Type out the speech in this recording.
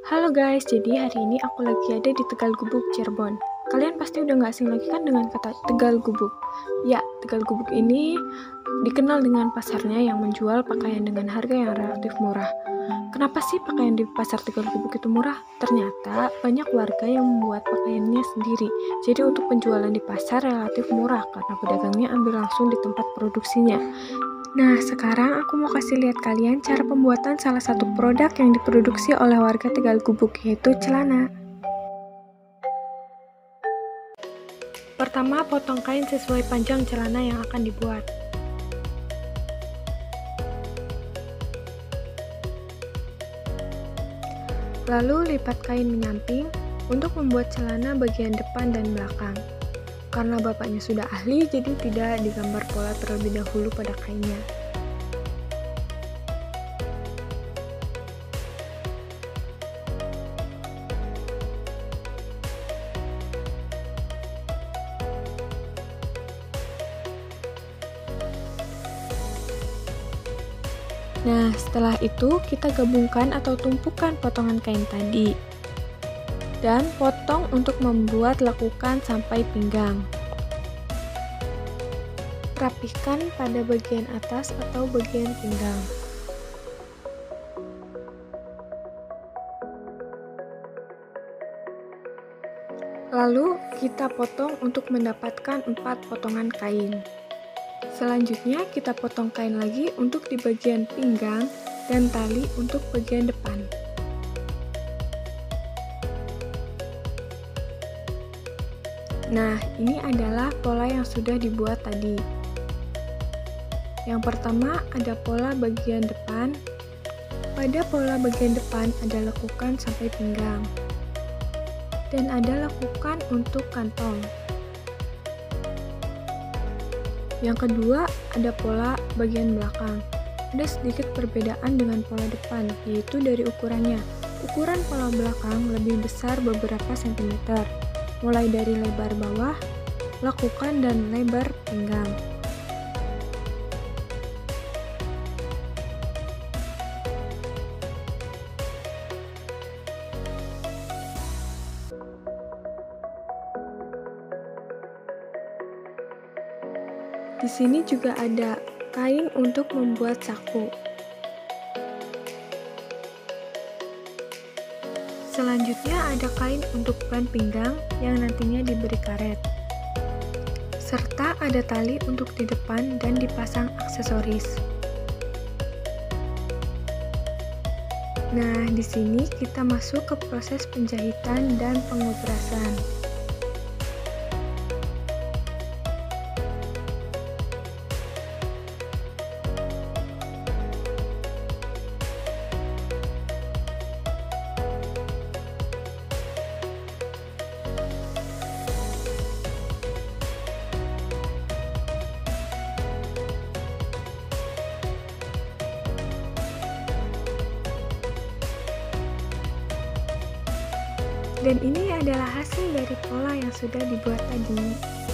Halo guys, jadi hari ini aku lagi ada di Tegal Gubuk, Cirebon. Kalian pasti udah gak asing lagi kan dengan kata Tegal Gubuk? Ya, Tegal Gubuk ini dikenal dengan pasarnya yang menjual pakaian dengan harga yang relatif murah. Kenapa sih pakaian di pasar Tegal Gubuk itu murah? Ternyata banyak warga yang membuat pakaiannya sendiri. Jadi untuk penjualan di pasar relatif murah karena pedagangnya ambil langsung di tempat produksinya. Nah, sekarang aku mau kasih lihat kalian cara pembuatan salah satu produk yang diproduksi oleh warga Tegal Gubuk, yaitu celana. Pertama, potong kain sesuai panjang celana yang akan dibuat. Lalu lipat kain menyamping untuk membuat celana bagian depan dan belakang. Karena bapaknya sudah ahli, jadi tidak digambar pola terlebih dahulu pada kainnya. Nah, setelah itu kita gabungkan atau tumpukan potongan kain tadi. Dan potong untuk membuat lekukan sampai pinggang. Rapihkan pada bagian atas atau bagian pinggang. Lalu kita potong untuk mendapatkan 4 potongan kain. Selanjutnya kita potong kain lagi untuk di bagian pinggang dan tali untuk bagian depan. Nah, ini adalah pola yang sudah dibuat tadi. Yang pertama ada pola bagian depan. Pada pola bagian depan ada lekukan sampai pinggang. Dan ada lekukan untuk kantong. Yang kedua ada pola bagian belakang. Ada sedikit perbedaan dengan pola depan, yaitu dari ukurannya. Ukuran pola belakang lebih besar beberapa sentimeter, mulai dari lebar bawah, lekukan, dan lebar pinggang. Di sini juga ada kain untuk membuat saku. Selanjutnya ada kain untuk ban pinggang yang nantinya diberi karet. Serta ada tali untuk di depan dan dipasang aksesoris. Nah, di sini kita masuk ke proses penjahitan dan pengobrasan. Dan ini adalah hasil dari pola yang sudah dibuat tadi.